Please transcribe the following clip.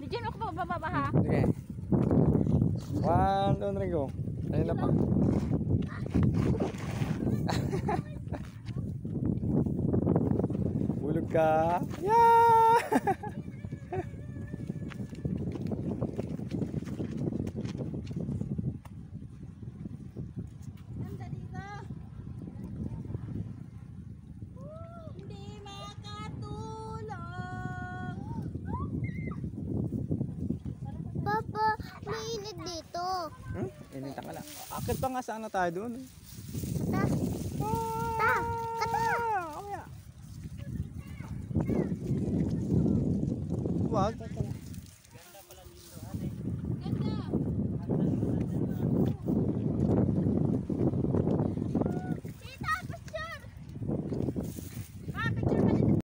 Diyan ako bababa ha. Sige. 1, 2, 3, go. Ayun na pa. Bulog ka. Yeah! Ganda dito. Hindi makatulog. Papa, mainit dito. Inita ka lang. Akit pa nga sana tayo doon. Kata. Ta. Kata. Wag.